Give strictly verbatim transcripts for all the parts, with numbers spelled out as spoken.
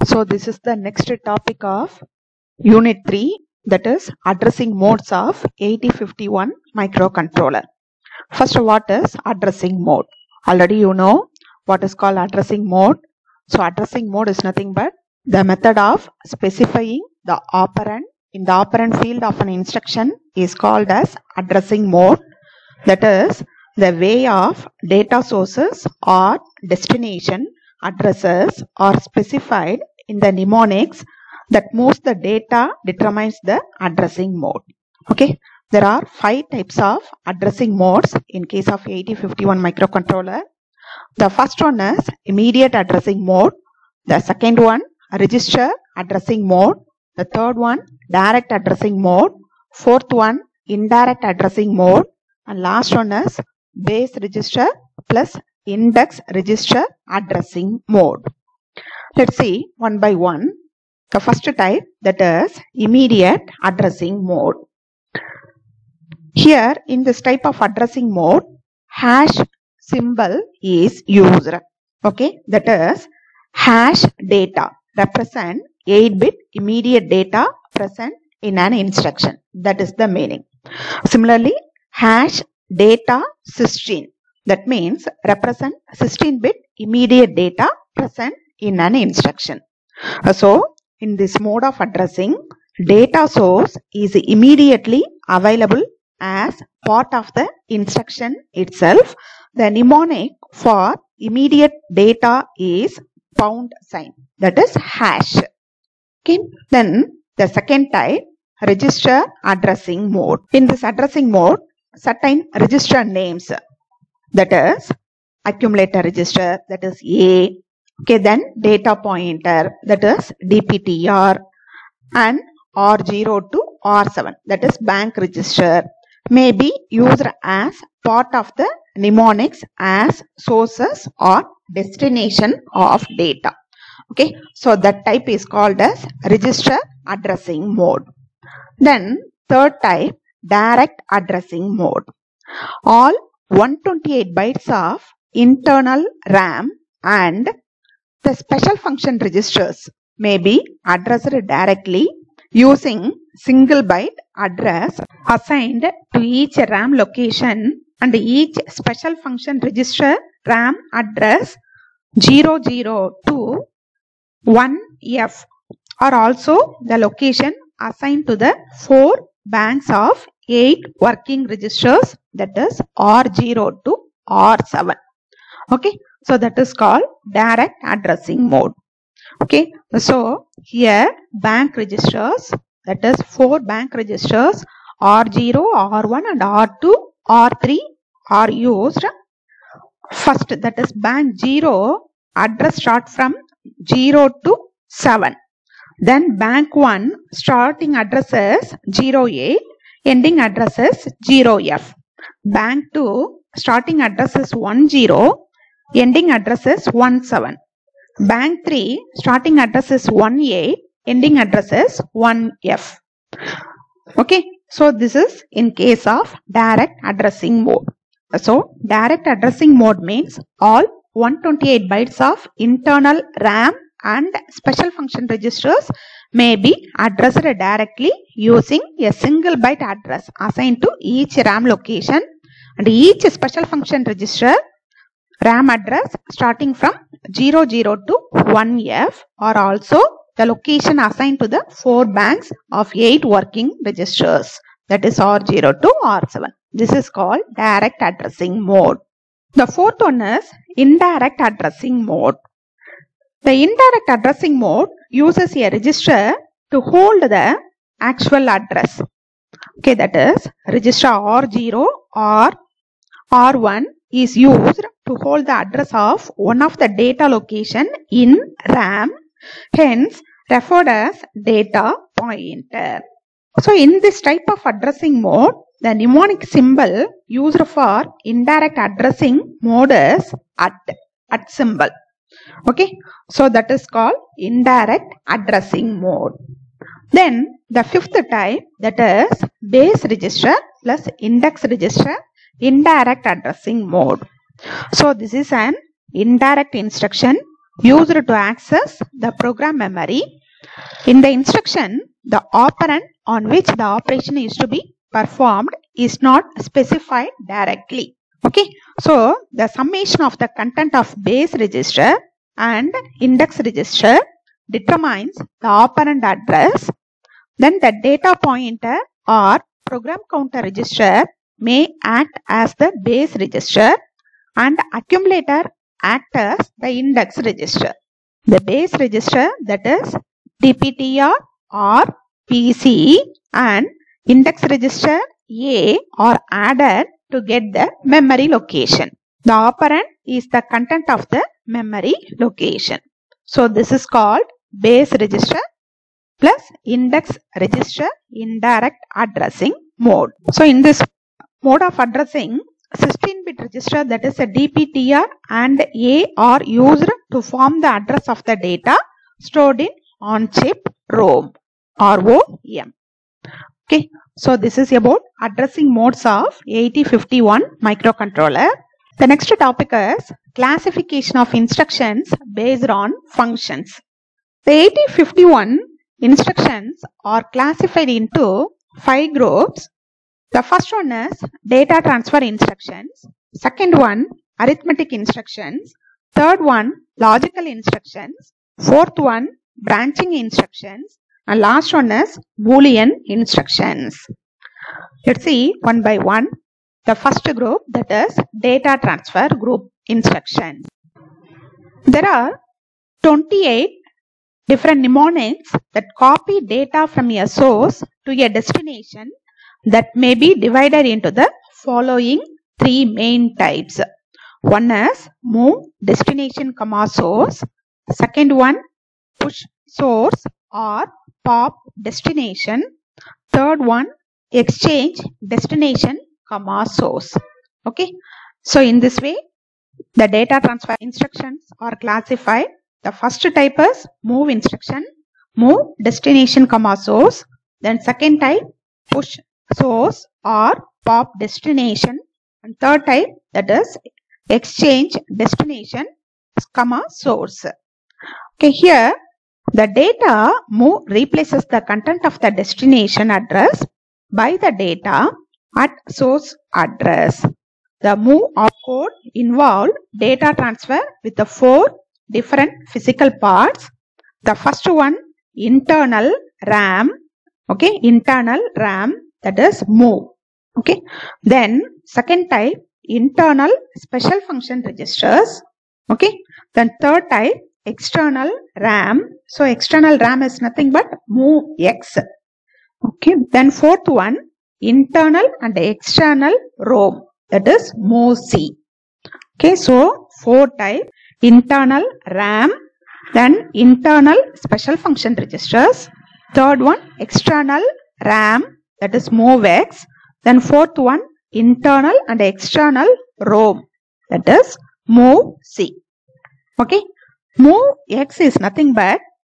So this is the next topic of Unit three, that is addressing modes of eighty fifty-one microcontroller. First, what is addressing mode? Already you know what is called addressing mode. So addressing mode is nothing but the method of specifying the operand in the operand field of an instruction is called as addressing mode. That is the way of data sources or destination addresses are specified in the mnemonics that moves the data determines the addressing mode. Okay, there are five types of addressing modes in case of eighty fifty-one microcontroller. The first one is immediate addressing mode. The second one, register addressing mode. The third one, direct addressing mode. Fourth one, indirect addressing mode. And last one is base register plus index register addressing mode. Let's see one by one. The first type, that is immediate addressing mode. Here in this type of addressing mode, hash symbol is used. Okay, that is hash data represent eight bit immediate data present in an instruction. That is the meaning. Similarly, hash data sixteen, that means represent sixteen bit immediate data present in an instruction. So in this mode of addressing, data source is immediately available as part of the instruction itself. The mnemonic for immediate data is pound sign, that is hash. Okay, then the second type, register addressing mode. In this addressing mode, certain register names, that is accumulator register, that is A. Okay, then data pointer, that is D P T R, and R zero to R seven, that is bank register, may be used as part of the mnemonics as sources or destination of data. Okay, so that type is called as register addressing mode. Then third type, direct addressing mode. All one hundred twenty-eight bytes of internal RAM and the special function registers may be addressed directly using single byte address assigned to each RAM location, and each special function register RAM address zero zero to one F are also the location assigned to the four banks of eight working registers, that is R zero to R seven. Okay, so that is called direct addressing mode. Okay, so here bank registers, that is four bank registers R zero, R one and R two, R three are used. First, that is bank zero address start from zero to seven. Then bank one starting address is zero eight, ending address is zero F. Bank two starting address is one zero, ending address is one seven. Bank three starting address is one eight, ending address is one F. Okay, so this is in case of direct addressing mode. So direct addressing mode means all one hundred twenty-eight bytes of internal RAM and special function registers may be addressed directly using a single byte address assigned to each RAM location, and each special function register RAM address starting from zero zero to one F are also the location assigned to the four banks of eight working registers, that is R zero to R seven. This is called direct addressing mode. The fourth one is indirect addressing mode. The indirect addressing mode uses a register to hold the actual address. Okay, that is register R zero or R one is used to hold the address of one of the data location in RAM, hence referred as data pointer. So in this type of addressing mode, the mnemonic symbol used for indirect addressing mode is at, at symbol. Okay, so that is called indirect addressing mode. Then the fifth type, that is base register plus index register indirect addressing mode. So this is an indirect instruction used to access the program memory. In the instruction, the operand on which the operation is to be performed is not specified directly. Okay, so the summation of the content of base register and index register determines the operand address. Then the data pointer or program counter register may act as the base register and accumulator act as the index register. The base register, that is D P T R or P C, and index register A are added to get the memory location. The operand is the content of the memory location. So this is called base register plus index register indirect addressing mode. So in this mode of addressing, sixteen bit register, that is a D P T R and A, are used to form the address of the data stored in on-chip ROM, R O M. Okay, so this is about addressing modes of eighty fifty-one microcontroller. The next topic is classification of instructions based on functions. The eighty fifty-one instructions are classified into five groups. The first one is data transfer instructions. Second one, arithmetic instructions. Third one, logical instructions. Fourth one, branching instructions. And last one is Boolean instructions. Let's see one by one. The first group, that is data transfer group instructions. There are twenty-eight different mnemonics that copy data from a source to a destination that may be divided into the following three main types. One is move destination comma source. Second one, push source or pop destination. Third one, exchange destination comma source. Okay, so in this way the data transfer instructions are classified. The first type is move instruction, move destination comma source. Then second type, push source or pop destination, and third type, that is exchange destination comma source. Okay, here the data move replaces the content of the destination address by the data at source address. The move opcode involved data transfer with the four different physical parts. The first one, internal RAM. Okay, internal RAM, that is move. Okay, then second type, internal special function registers. Okay, then third type, external RAM. So external RAM is nothing but move X. Okay, then fourth one, internal and external ROM, that is move C. Okay, so four type, internal RAM, then internal special function registers. Third one, external RAM, that is move X. Then fourth one, internal and external ROM, that is move C. Okay, move X is nothing but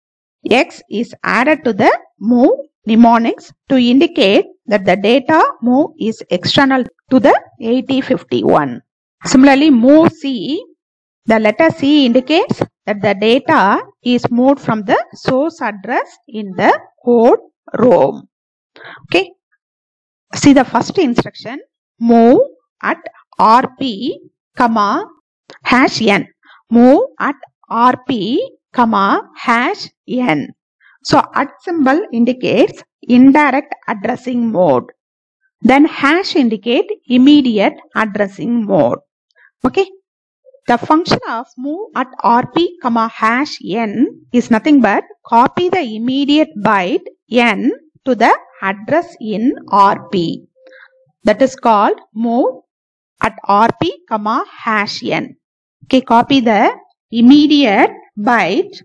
X is added to the move mnemonics to indicate that the data move is external to the eighty fifty-one. Similarly, move C, the letter C indicates that the data is moved from the source address in the code ROM. Okay, see the first instruction, move at R P comma hash n. Move at R P comma hash n. So at symbol indicates indirect addressing mode. Then hash indicate immediate addressing mode. Okay, the function of move at R P comma hash n is nothing but copy the immediate byte n to the address in R P. That is called move at R P comma hash n. Okay, copy the immediate byte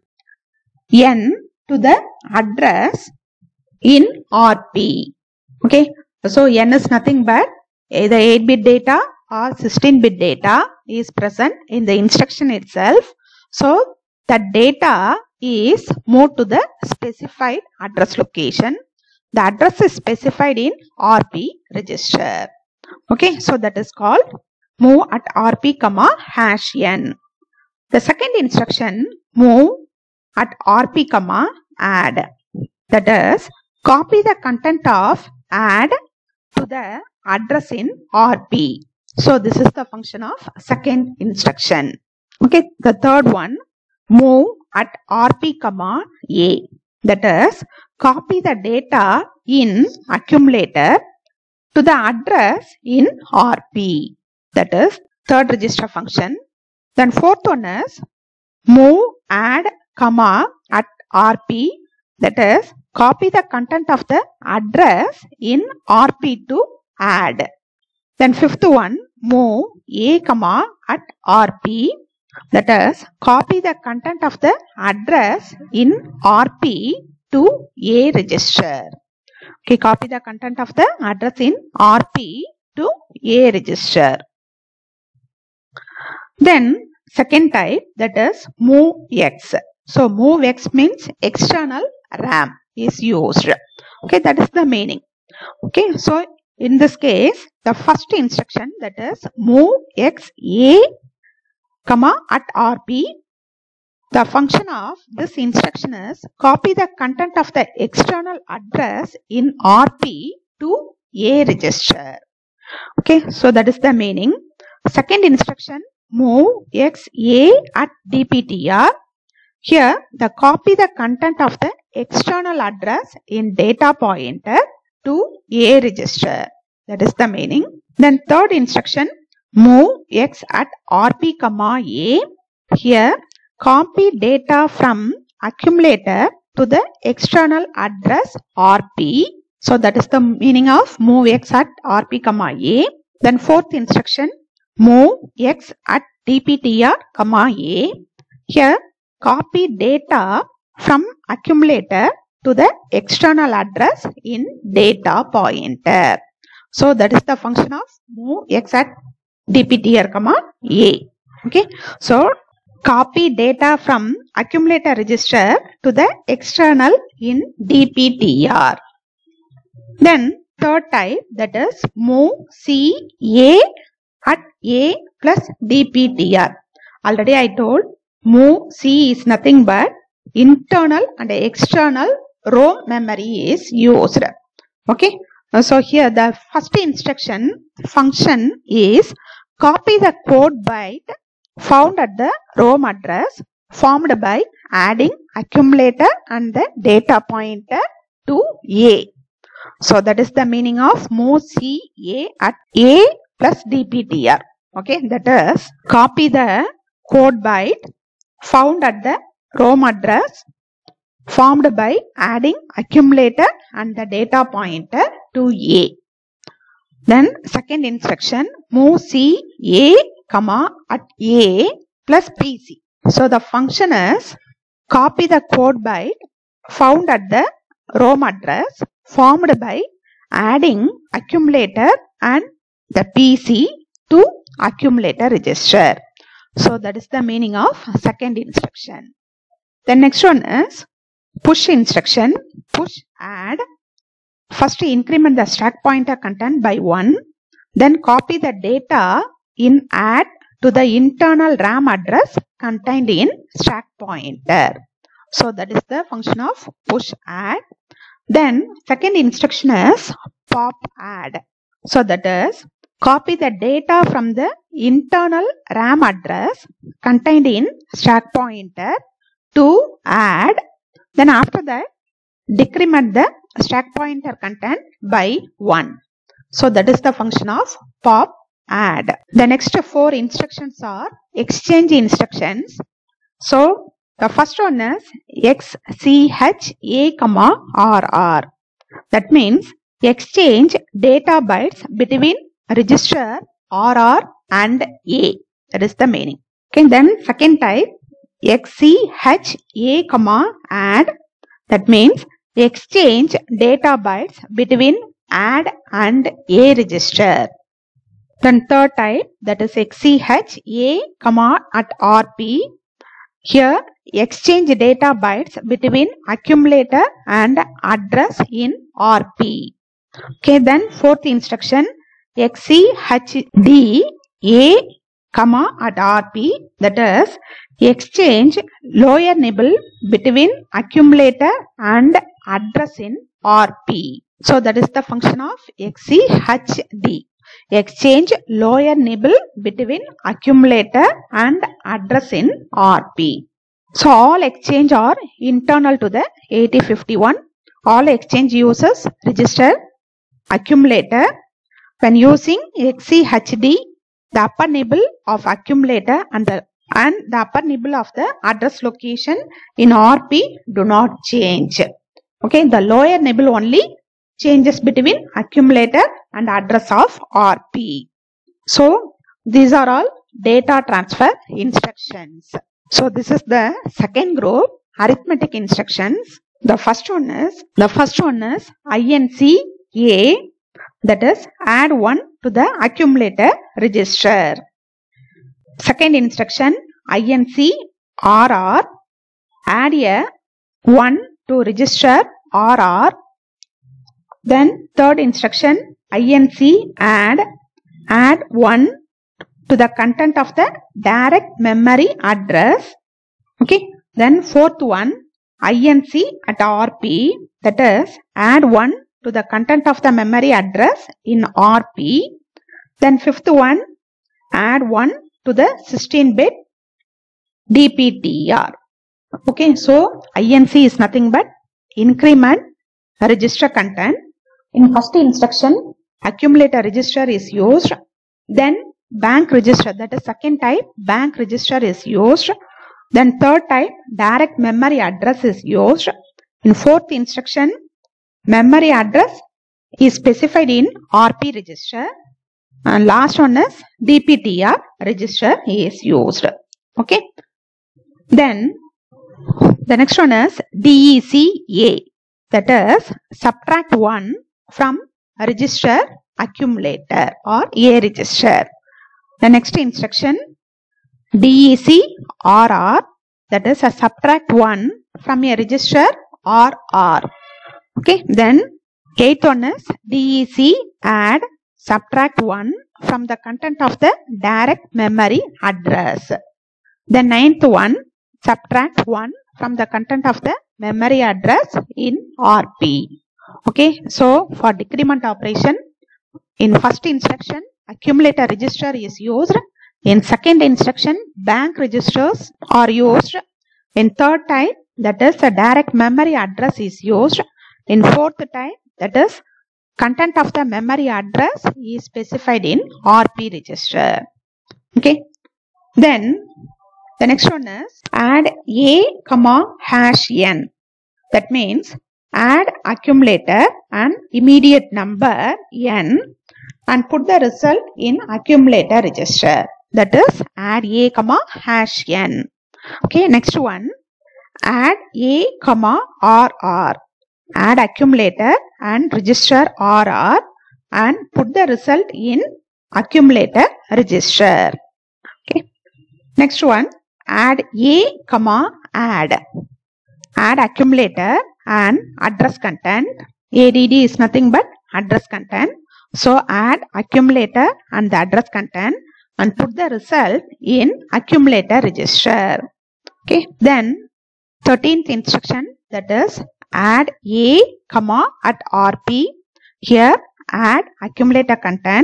n to the address in R P. Okay, so n is nothing but either eight bit data or sixteen bit data is present in the instruction itself. So the data is moved to the specified address location. The address is specified in R P register. Okay, so that is called move at R P comma hash n. The second instruction, move at R P comma add. That is, copy the content of add to the address in R P. So this is the function of second instruction. Okay, the third one, move at R P comma A. That is, copy the data in accumulator to the address in R P. That is third register function. Then fourth one is move add comma at R P. That is, copy the content of the address in R P to add. Then fifth one, move A comma at R P. That is, copy the content of the address in R P to A register. Okay, copy the content of the address in R P to A register. Then second type, that is move X. So move X means external RAM is used. Okay, that is the meaning. Okay, so in this case, the first instruction, that is move X A comma at R P. The function of this instruction is copy the content of the external address in R P to A register. Okay, so that is the meaning. Second instruction, move X A at D P T R. Here, the copy the content of the external address in data pointer to A register. That is the meaning. Then third instruction, move X at R P comma A. Here, copy data from accumulator to the external address R P. So that is the meaning of move X at R P comma A. Then fourth instruction, move X at D P T R comma A. Here, copy data from accumulator to the external address in data pointer. So that is the function of move X at D P T R comma A. Okay, so copy data from accumulator register to the external in D P T R. Then third type, that is move C A at A plus D P T R. Already I told move C is nothing but internal and external ROM memory is used. Okay, so here the first instruction function is copy the code byte found at the ROM address formed by adding accumulator and the data pointer to A. So that is the meaning of move C A at A plus D P T R. Okay, that is copy the code byte found at the ROM address formed by adding accumulator and the data pointer to A. Then second instruction, move C A comma at A plus P C. So the function is copy the code byte found at the ROM address formed by adding accumulator and the P C to accumulator register. So that is the meaning of second instruction. The next one is push instruction. Push add. First increment the stack pointer content by one. Then copy the data in add to the internal RAM address contained in stack pointer. So that is the function of push add. Then second instruction is pop add. So that is copy the data from the internal RAM address contained in stack pointer to add. Then after that, decrement the stack pointer content by one. So that is the function of pop add. The next four instructions are exchange instructions. So the first one is X C H A comma R R. That means exchange data bytes between register R R and A. That is the meaning. Okay, then second type X C H A comma add. That means exchange data bytes between add and A register. Then third type, that is X C H A comma at R P. Here exchange data bytes between accumulator and address in R P. Okay, then fourth instruction X C H D A comma at R P, that is exchange lower nibble between accumulator and address in R P. So that is the function of X C H D. Exchange lower nibble between accumulator and address in R P. So all exchange are internal to the eighty fifty-one. All exchange uses register accumulator. When using X C H D, the upper nibble of accumulator and the and the upper nibble of the address location in R P do not change. Okay, the lower nibble only changes between accumulator and address of R P. So these are all data transfer instructions. So this is the second group, arithmetic instructions. The first one is the first one is I N C A, that is add one to the accumulator register. Second instruction I N C R R, add a one to register R R. Then third instruction I N C add, add one to the content of the direct memory address. Okay. Then fourth one I N C at R P, that is add one to the content of the memory address in R P. Then fifth one add one to the sixteen bit D P T R. Okay, so I N C is nothing but increment register content. In first instruction, accumulator register is used. Then bank register, that is second type, bank register is used. Then third type, direct memory address is used. In fourth instruction, memory address is specified in R P register. And last one is D P T R register is used. Okay. Then the next one is D E C A, that is subtract one from register accumulator or A register. The next instruction D E C R R, that is a subtract one from a register R R. Okay. Then eighth one is D E C add, subtract one from the content of the direct memory address. The ninth one, subtract one from the content of the memory address in R P. Okay, so for decrement operation, in first instruction, accumulator register is used. In second instruction, bank registers are used. In third type, that is a direct memory address is used. In fourth type, that is content of the memory address is specified in R P register. Okay. Then the next one is add A comma hash n. That means add accumulator and immediate number n and put the result in accumulator register. That is add A comma hash n. Okay. Next one, add A comma R R. Add accumulator and register R R and put the result in accumulator register. Okay. Next one, add A comma add. Add accumulator and address content. A D D is nothing but address content. So add accumulator and the address content and put the result in accumulator register. Okay. Then thirteenth instruction, that is add A comma at R P. Here add accumulator content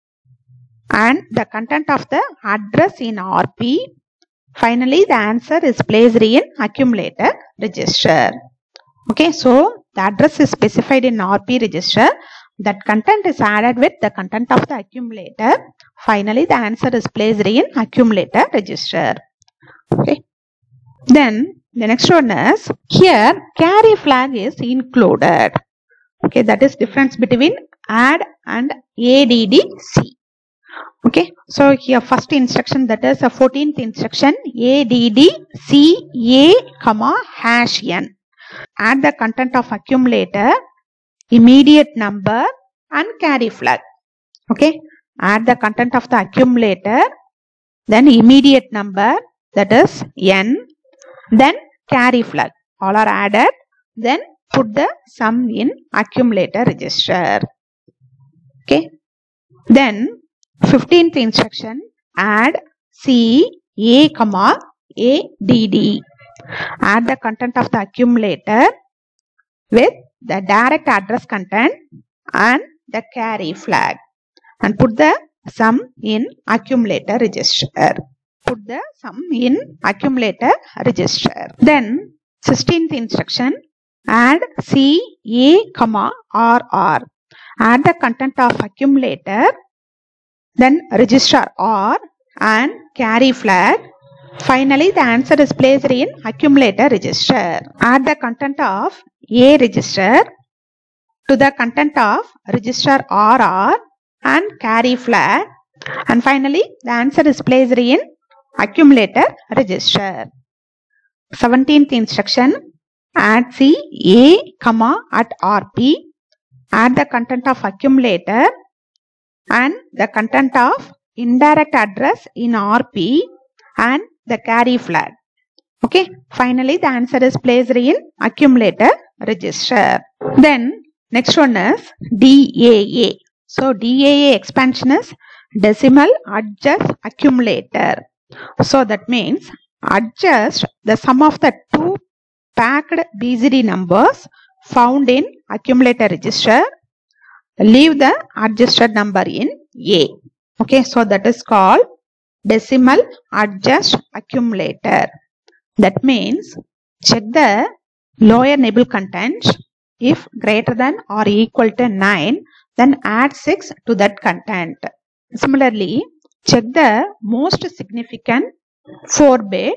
and the content of the address in R P. Finally, the answer is placed in accumulator register. Okay, so the address is specified in R P register. That content is added with the content of the accumulator. Finally, the answer is placed in accumulator register. Okay. Then the next one is here carry flag is included. Okay, that is difference between add and A D D C. Okay, so here first instruction, that is a fourteenth instruction, A D D C A comma hash n. Add the content of accumulator, immediate number and carry flag. Okay, add the content of the accumulator, then immediate number, that is n, then carry flag. All are added, then put the sum in accumulator register. Okay, then fifteenth instruction, add C A comma A D D. Add the content of the accumulator with the direct address content and the carry flag and put the sum in accumulator register. Put the sum in accumulator register. Then sixteenth instruction, add C, A, comma, R, R. Add the content of accumulator, then register R and carry flag. Finally, the answer is placed in accumulator register. Add the content of A register to the content of register R R and carry flag. And finally, the answer is placed in accumulator register. seventeenth instruction, add C, A, comma, at R P. Add the content of accumulator and the content of indirect address in R P and the carry flag. Okay. Finally, the answer is placed in accumulator register. Then next one is D A A. So D A A expansion is decimal adjust accumulator. So that means adjust the sum of the two packed B C D numbers found in accumulator register. Leave the adjusted number in A. Okay, so that is called decimal adjust accumulator. That means check the lower nibble content. If greater than or equal to nine, then add six to that content. Similarly, check the most significant four bit.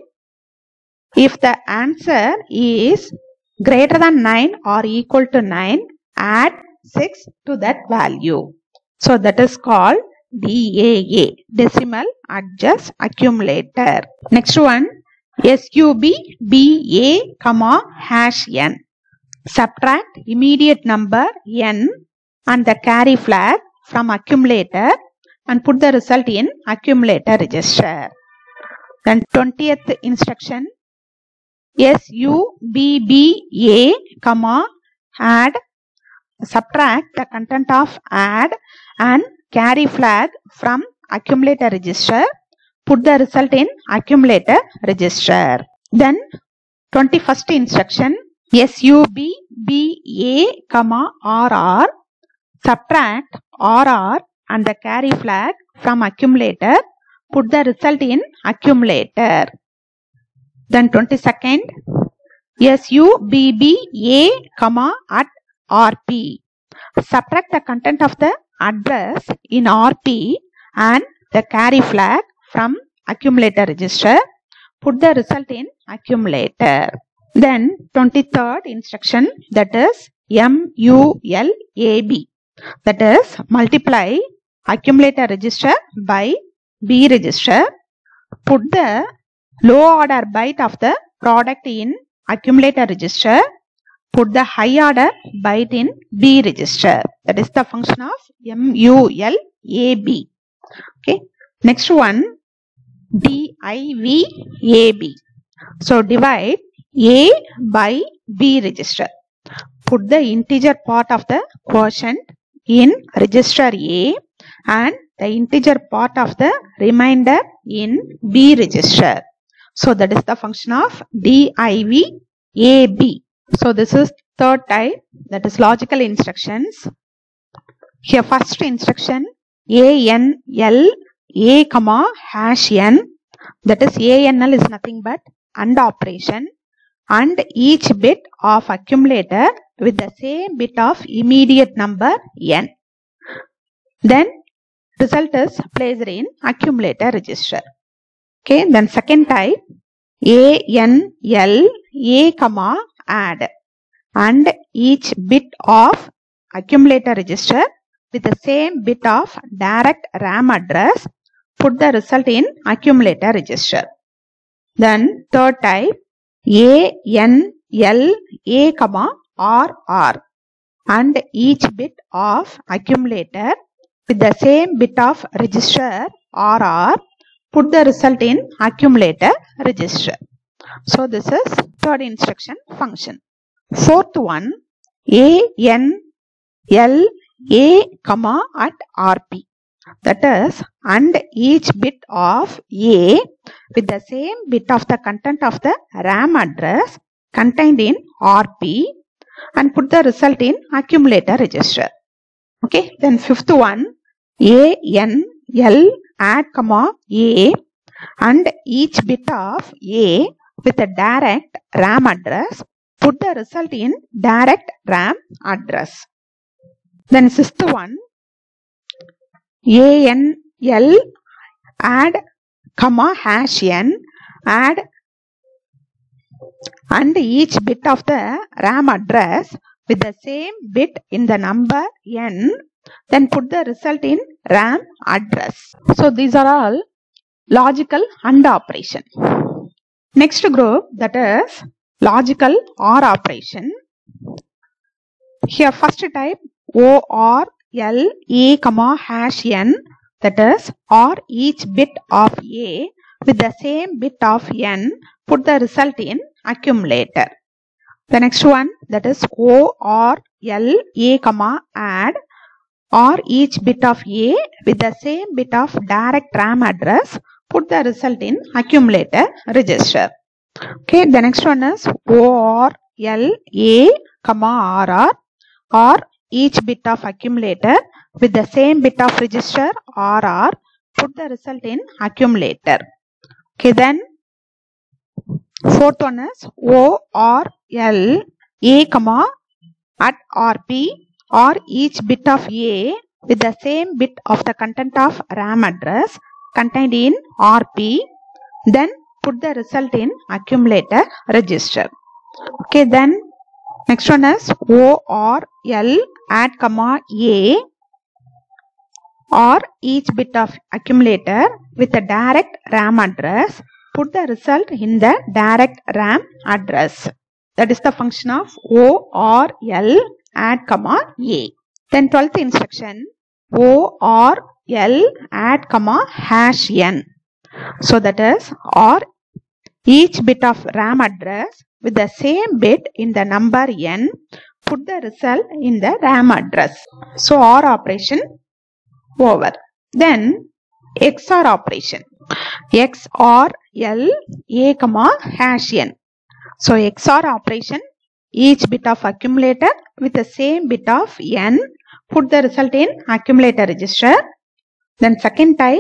If the answer is greater than nine or equal to nine, add six to that value. So that is called D A A, decimal adjust accumulator. Next one, S U B B A, comma, hash N. Subtract immediate number N and the carry flag from accumulator and put the result in accumulator register. Then twentieth instruction, S U B B A, comma, add. Subtract the content of add and carry flag from accumulator register. Put the result in accumulator register. Then twenty-first instruction, S U B B A, comma, R R. Subtract R R and the carry flag from accumulator. Put the result in accumulator. Then twenty-second, S U B B A, comma, at R P. Subtract the content of the address in R P and the carry flag from accumulator register. Put the result in accumulator. Then twenty-third instruction, that is M U L A B. That is multiply accumulator register by B register. Put the low order byte of the product in accumulator register. Put the high order byte in B register. That is the function of M U L A B. Okay. Next one, D I V A B. So divide A by B register. Put the integer part of the quotient in register A and the integer part of the remainder in B register. So that is the function of D I V A B. So this is third type, that is logical instructions. Here first instruction, A N L A, comma, hash N. That is A N L is nothing but AND operation, and each bit of accumulator with the same bit of immediate number N. Then result is placed in accumulator register. Okay, then second type, A N L A, comma, add, and each bit of accumulator register with the same bit of direct RAM address. Put the result in accumulator register. Then third type, A N L A, comma, R R, and each bit of accumulator with the same bit of register R R. Put the result in accumulator register. So this is third instruction function. Fourth one, A N L A, comma, at R P. That is, and each bit of A with the same bit of the content of the RAM address contained in R P and put the result in accumulator register. Okay, then fifth one, A N L add comma A and each bit of A with a direct RAM address, put the result in direct RAM address. Then sixth one, A N L add comma hash N add and each bit of the RAM address with the same bit in the number N, then put the result in RAM address. So these are all logical AND operation. Next group, that is logical OR operation. Here first type O R L A comma hash N, that is or each bit of A with the same bit of N, put the result in accumulator. The next one, that is O R L A comma add or each bit of A with the same bit of direct RAM address, put the result in accumulator register. Okay, the next one is O R L A comma R R or each bit of accumulator with the same bit of register R R, put the result in accumulator. Okay, then fourth one is O R L A comma at R P or each bit of A with the same bit of the content of RAM address contained in R P, then put the result in accumulator register. Okay, then next one is O R L add comma A or each bit of accumulator with a direct RAM address, put the result in the direct RAM address. That is the function of O R L add comma A. Then twelfth instruction, O R L add comma hash N. So that is or each bit of RAM address with the same bit in the number N, put the result in the RAM address. So OR operation over. Then X O R operation. X O R L A comma hash N. So X O R operation, each bit of accumulator with the same bit of N, put the result in accumulator register. Then second type,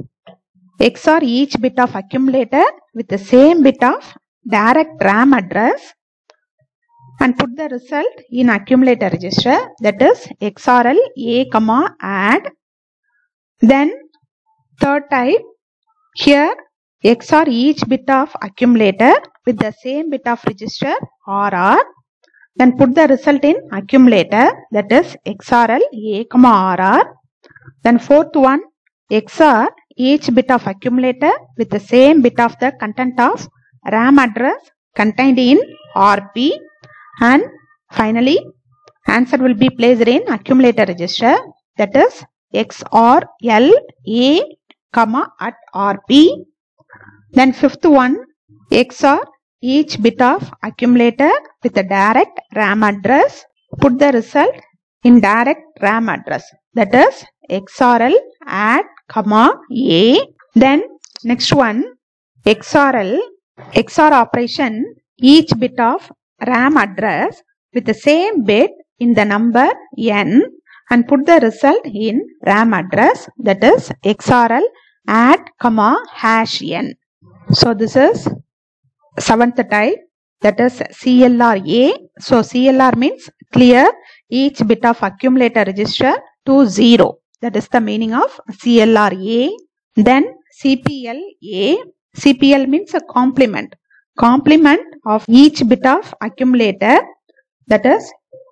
X O R each bit of accumulator with the same bit of direct RAM address and put the result in accumulator register, that is X O R L A comma add. Then third type, here X O R each bit of accumulator with the same bit of register R R, then put the result in accumulator, that is X O R L A comma R R. Then fourth one, X O R each bit of accumulator with the same bit of the content of RAM address contained in R P, and finally answer will be placed in accumulator register, that is X O R L A comma at R P. Then fifth one, X O R each bit of accumulator with a direct RAM address, put the result in direct RAM address, that is X O R L add comma A. Then next one, X O R L X O R operation, each bit of RAM address with the same bit in the number N and put the result in RAM address, that is X O R L add comma hash N. So this is seventh type, that is C L R A. So C L R means clear each bit of accumulator register to zero. That is the meaning of C L R A. Then C P L A. C P L means a complement. Complement of each bit of accumulator, that is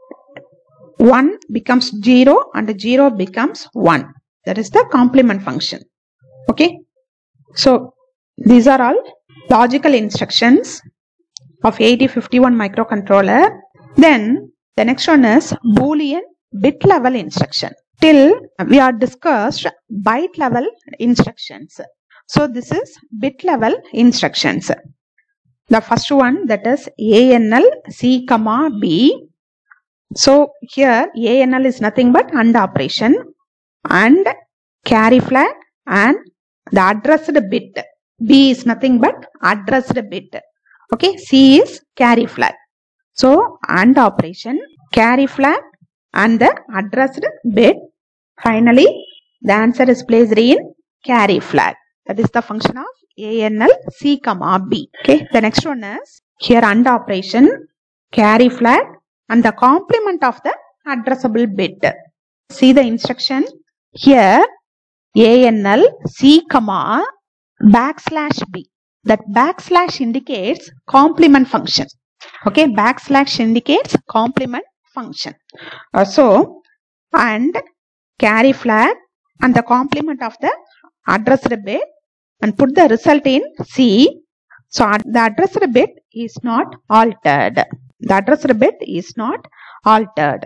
one becomes zero and zero becomes one. That is the complement function. Okay. So these are all logical instructions of eighty fifty-one microcontroller. Then the next one is Boolean bit level instruction. Till we are discussed byte level instructions. So this is bit level instructions. The first one, that is A N L C comma B. So here A N L is nothing but AND operation, and carry flag and the addressed bit. B is nothing but addressed bit. Okay, C is carry flag. So AND operation, carry flag and the addressed bit. Finally, the answer is placed in carry flag. That is the function of A N L C comma B. Okay, the next one is here AND operation, carry flag and the complement of the addressable bit. See the instruction here, A N L C comma backslash B. That backslash indicates complement function. Okay, backslash indicates complement function. Uh, so and carry flag and the complement of the addressed bit and put the result in C. So the addressed bit is not altered. The addressed bit is not altered.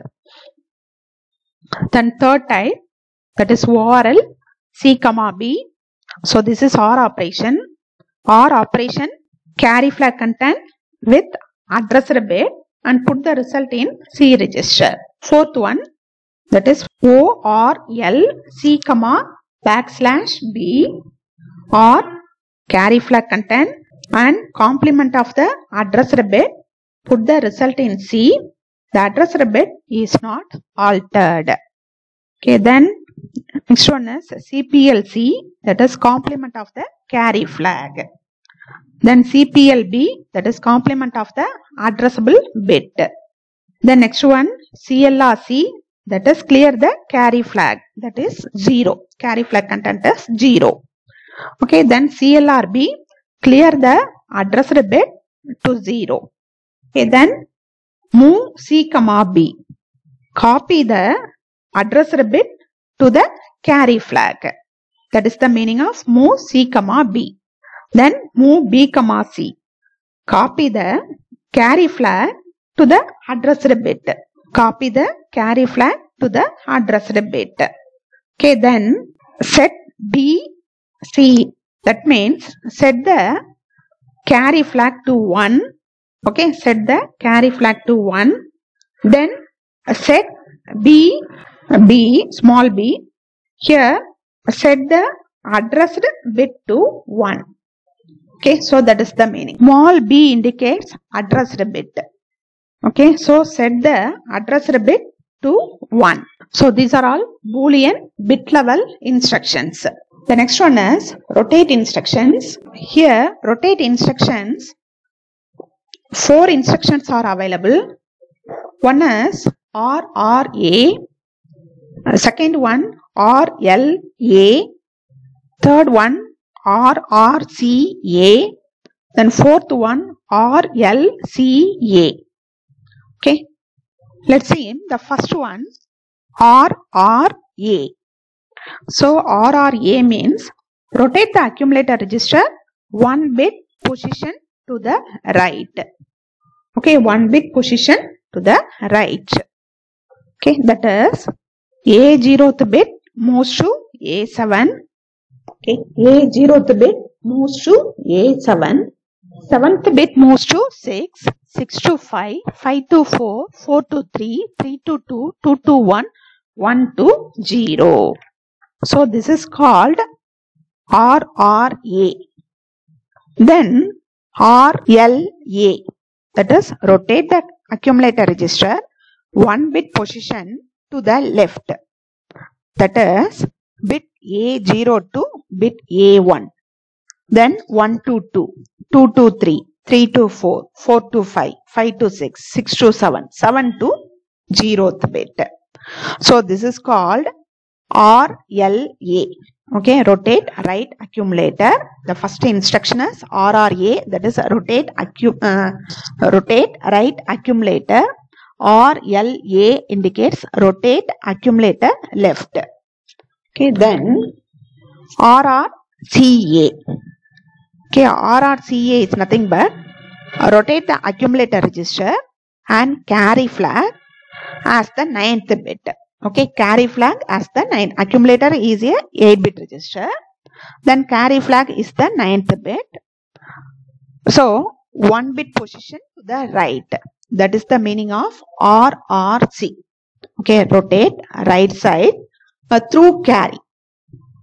Then third type, that is O R L C comma B. So this is OR operation. OR operation, carry flag content with addressed bit and put the result in C register. Fourth one, that is O R L C comma backslash B or carry flag content and complement of the addressed bit, put the result in C. The addressed bit is not altered. Okay, then next one is C P L C, that is complement of the carry flag. Then C P L B, that is complement of the addressable bit. The next one C L R C, that is clear the carry flag, that is zero. Carry flag content is zero. Okay, then C L R B, clear the addressed bit to zero. Okay, then move C comma B, copy the addressed bit to the carry flag. That is the meaning of move C comma B. Then move B comma C, copy the carry flag to the addressed bit. Copy the carry flag to the addressed bit. Okay, then set B C, that means set the carry flag to one. Okay, set the carry flag to one. Then set B, B, small b, here set the addressed bit to one. Okay, so that is the meaning. Small b indicates addressed bit. Okay, so set the addressed bit to one. So these are all Boolean bit level instructions. The next one is rotate instructions. Here, rotate instructions, four instructions are available. One is R R A, second one R L A, third one R R C A, then fourth one R L C A. Okay, let's see the first one, R R A. So R R A means rotate the accumulator register one bit position to the right. Okay, one bit position to the right. Okay, that is A zeroth bit moves to A seven. Okay, A zeroth bit moves to A seven. Seventh bit moves to six, six to five, five to four, four to three, three to two, two to one, one to zero. So this is called R R A. Then R L A, that is rotate the accumulator register one bit position to the left. That is bit A zero to bit A one. Then one to two, two to three, three to four, four to five, five to six, six to seven, seven to zeroth bit. So this is called R L A. Okay, rotate right accumulator. The first instruction is R R A, that is rotate accu uh, rotate right accumulator. R L A indicates rotate accumulator left. Okay, then R R C A. Okay, R R C A is nothing but rotate the accumulator register and carry flag as the ninth bit. Okay, carry flag as the ninth. Accumulator is a eight bit register. Then carry flag is the ninth bit. So one bit position to the right. That is the meaning of R R C. Okay, rotate right side uh, through carry.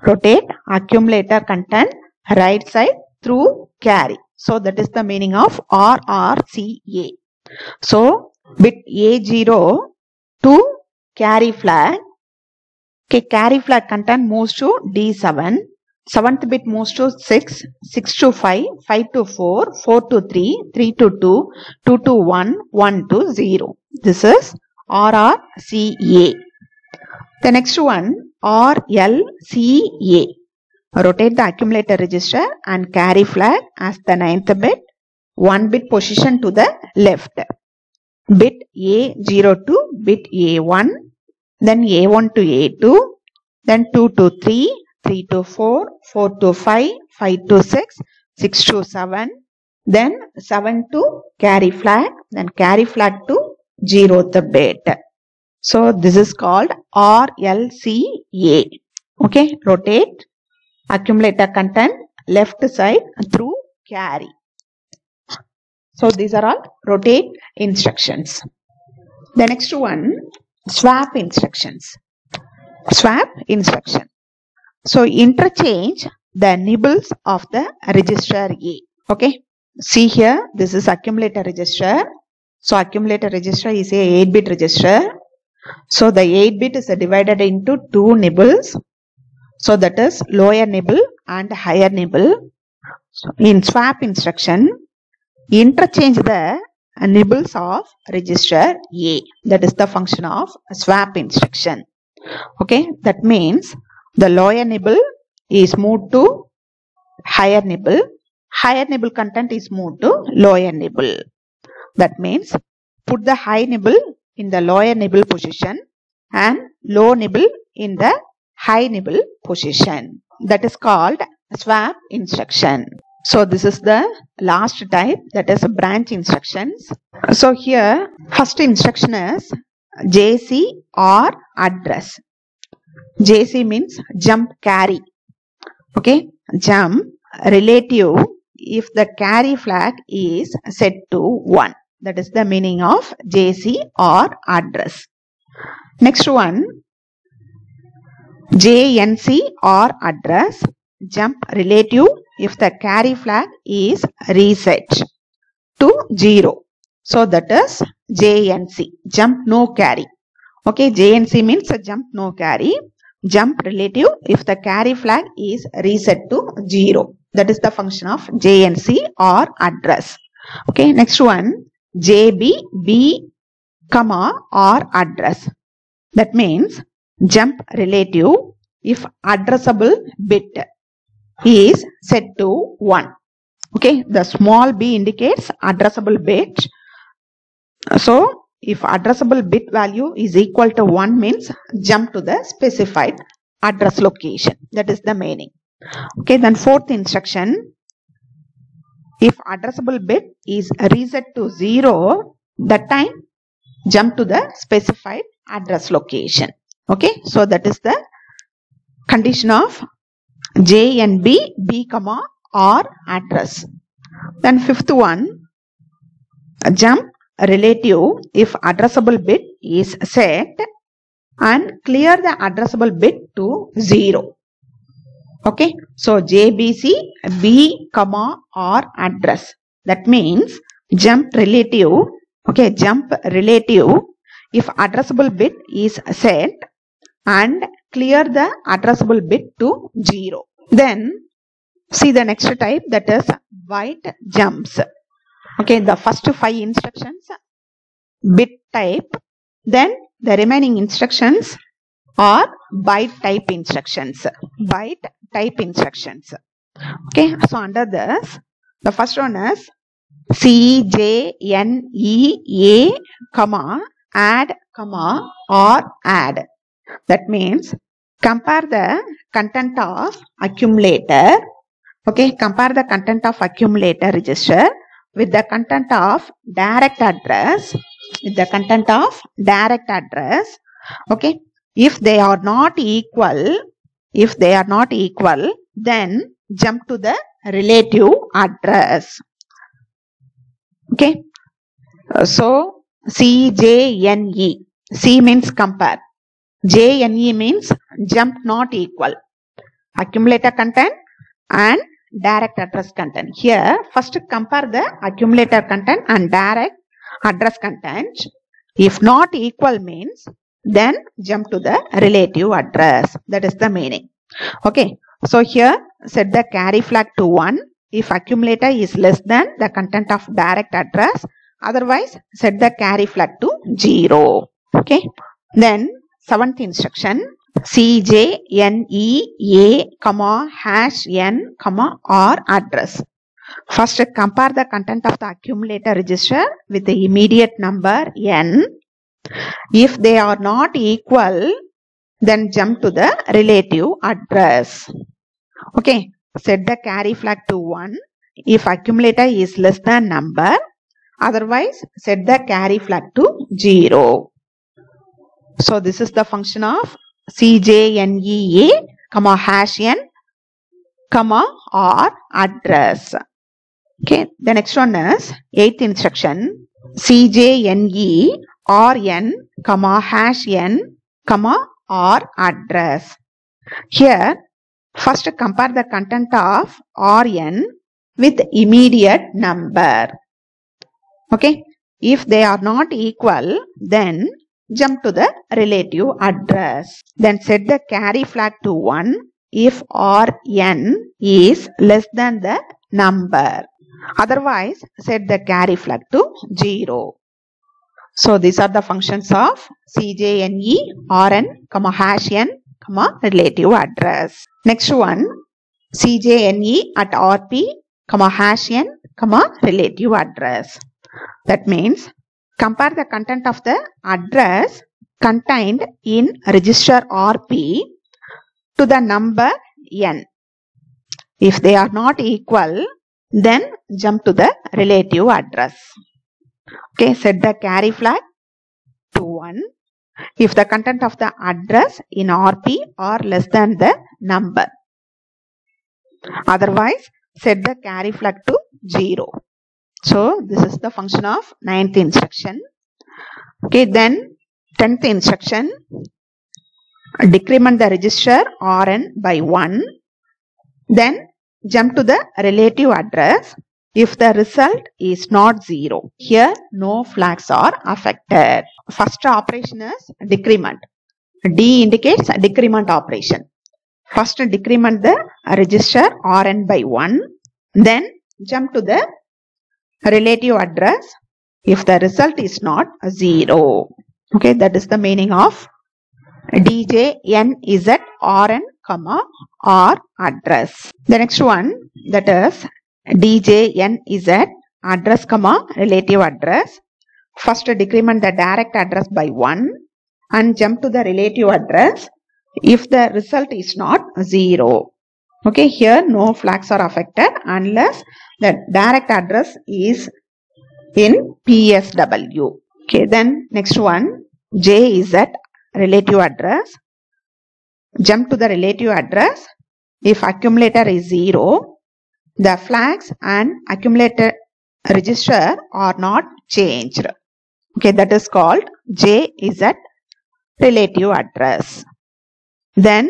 rotate accumulator content right side through carry. So that is the meaning of R R C A. So bit A zero to carry flag. Okay, carry flag content moves to D seven. seventh bit moves to six, six to five, five to four, four to three, three to two, two to one, one to zero. This is R R C A. The next one, R L C A. Rotate the accumulator register and carry flag as the ninth bit, one bit position to the left. Bit A zero to bit A one, then A one to A two, then two to three, three to four, four to five, five to six, six to seven, then seven to carry flag, then carry flag to zeroth bit. So this is called R L C A. Okay, rotate accumulator content left side through carry. So these are all rotate instructions. The next one, swap instructions. Swap instruction. So interchange the nibbles of the register A. Okay. See here, this is accumulator register. So accumulator register is a eight bit register. So the eight bit is divided into two nibbles. So that is lower nibble and higher nibble. So in swap instruction, interchange the nibbles of register A. That is the function of swap instruction. Okay, that means the lower nibble is moved to higher nibble. Higher nibble content is moved to lower nibble. That means put the high nibble in the lower nibble position and low nibble in the high nibble position. That is called swap instruction. So this is the last type, that is branch instructions. So here first instruction is J C or address. J C means jump carry. Okay, jump relative if the carry flag is set to one. That is the meaning of J C or address. Next one, J N C or address, jump relative if the carry flag is reset to zero. So that is J N C, jump no carry. Okay, J N C means jump no carry. Jump relative if the carry flag is reset to zero. That is the function of J N C or address. Okay, next one, J B, B, comma or address. That means jump relative if addressable bit is set to one. Okay, the small b indicates addressable bit. So if addressable bit value is equal to one means jump to the specified address location. That is the meaning. Okay, then fourth instruction, if addressable bit is reset to zero, that time jump to the specified address location. Okay, so that is the condition of J and B, B comma or address. Then fifth one, jump relative if addressable bit is set and clear the addressable bit to zero. Okay, so J B C, B comma or address. That means jump relative. Okay, jump relative if addressable bit is set and clear the addressable bit to zero. Then see the next type, that is byte jumps. Okay, the first five instructions bit type, then the remaining instructions are byte type instructions. Byte type instructions. Okay, so under this, the first one is C, J, N, E, A, comma, add, comma, or add. That means compare the content of accumulator. Okay, compare the content of accumulator register with the content of direct address. With the content of direct address. Okay, if they are not equal, if they are not equal, then jump to the relative address. Okay, so C, J, N, E. C means compare. J, N, E means jump not equal. accumulator content and direct address content. Here, first compare the accumulator content and direct address content. If not equal means, then jump to the relative address. That is the meaning. Okay. So here, set the carry flag to one if accumulator is less than the content of direct address. Otherwise, set the carry flag to zero. Okay. Then, seventh instruction, C J N E A, comma, hash N, comma, or address. First, compare the content of the accumulator register with the immediate number N. If they are not equal, then jump to the relative address. Okay, set the carry flag to one if accumulator is less than number. Otherwise, set the carry flag to zero. So, this is the function of C J N E A, comma, hash N, comma, or address. Okay, the next one is eighth instruction, C J N E R N, comma, hash N, comma, or address. Here, first compare the content of R N with immediate number. Okay, if they are not equal, then jump to the relative address. Then set the carry flag to one if R N is less than the number. Otherwise, set the carry flag to zero. So, these are the functions of C J N E, R N, comma, hash N, comma, relative address. Next one, C J N E at R P, comma, hash N, comma, relative address. That means, compare the content of the address contained in register R P to the number N. If they are not equal, then jump to the relative address. Okay, set the carry flag to one if the content of the address in R P are less than the number. Otherwise, set the carry flag to zero. So, this is the function of ninth instruction. Okay, then tenth instruction, decrement the register R N by one. Then jump to the relative address if the result is not zero. Here, no flags are affected. First operation is decrement. D indicates a decrement operation. First decrement the register R N by one. Then jump to the relative address if the result is not zero. Okay, that is the meaning of D J N Z R N, comma, or address. The next one, that is D J N Z address, comma, relative address. First decrement the direct address by one and jump to the relative address if the result is not zero. Okay, here no flags are affected unless the direct address is in P S W. Okay, then next one, J Z relative address. Jump to the relative address if accumulator is zero. The flags and accumulator register are not changed. Okay, that is called J Z relative address. Then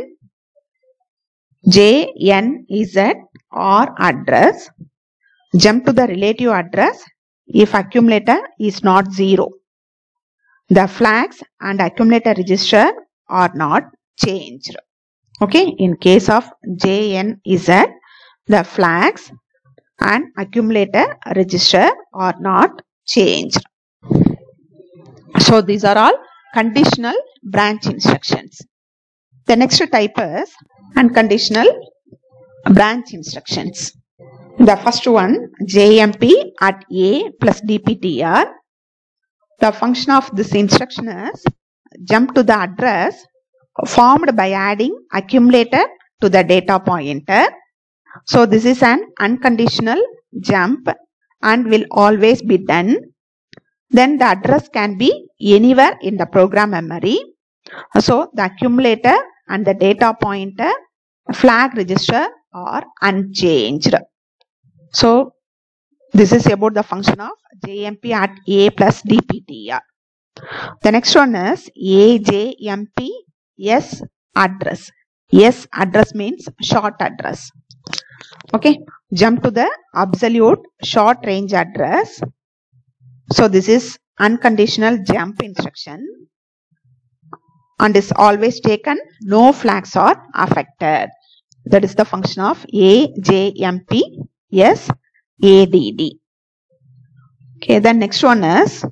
J N Z or address. Jump to the relative address if accumulator is not zero. The flags and accumulator register are not changed. Okay, in case of J N Z, the flags and accumulator register are not changed. So, these are all conditional branch instructions. The next type is unconditional branch instructions. The first one, J M P at A plus D P T R. The function of this instruction is jump to the address formed by adding accumulator to the data pointer. So, this is an unconditional jump and will always be done. Then the address can be anywhere in the program memory. So, the accumulator and the data pointer flag register are unchanged. So, this is about the function of J M P at A plus D P T R. The next one is A J M P S address. S address means short address. Okay, jump to the absolute short range address. So this is unconditional jump instruction and is always taken, no flags are affected. That is the function of A J M P S A D D. Okay, the next one is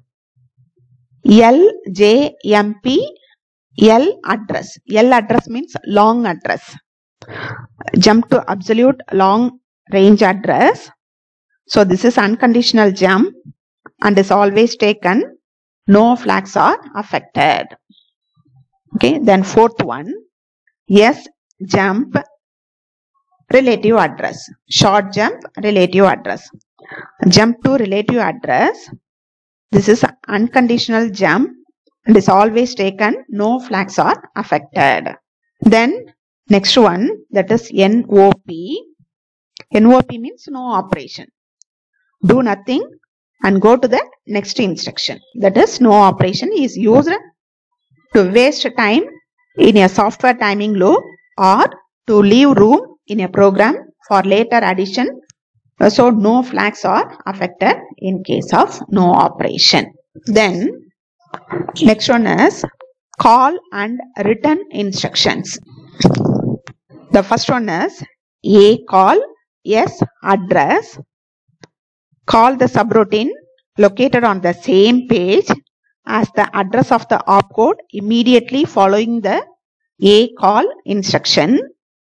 L J M P L address. L address means long address. Jump to absolute long range address. So this is unconditional jump and is always taken, no flags are affected. Okay, then fourth one, S jump relative address. Short jump relative address. Jump to relative address. This is unconditional jump and is always taken, no flags are affected. Then next one, that is N O P. N O P means no operation. Do nothing and go to the next instruction. That is no operation is used to waste time in a software timing loop or to leave room in a program for later addition. So no flags are affected in case of no operation. Then next one is call and return instructions. The first one is A call, S address. Call the subroutine located on the same page as the address of the opcode immediately following the A call instruction.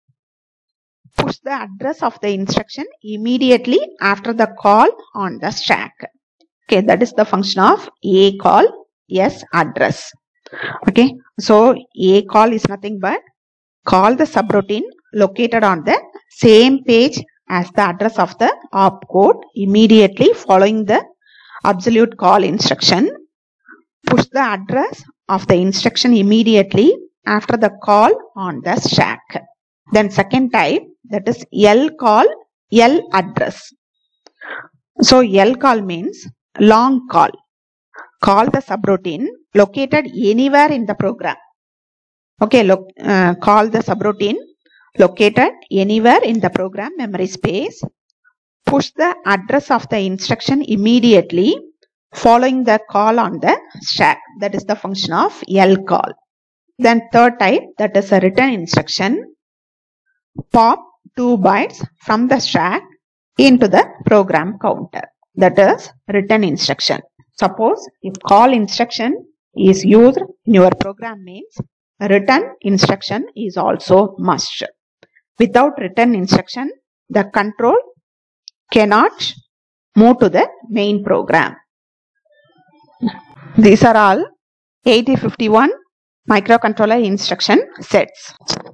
Push the address of the instruction immediately after the call on the stack. Okay, that is the function of A call, S address. Okay, so A call is nothing but call the subroutine located on the same page as the address of the opcode immediately following the absolute call instruction. Push the address of the instruction immediately after the call on the stack. Then second type, that is L call, L address. So L call means long call. Call the subroutine located anywhere in the program. Okay, look, uh, call the subroutine located anywhere in the program memory space. Push the address of the instruction immediately following the call on the stack. That is the function of L call. Then third type, that is a return instruction. Pop two bytes from the stack into the program counter. That is return instruction. Suppose if call instruction is used in your program means return instruction is also must. Without return instruction, the control cannot move to the main program. These are all eighty fifty-one microcontroller instruction sets.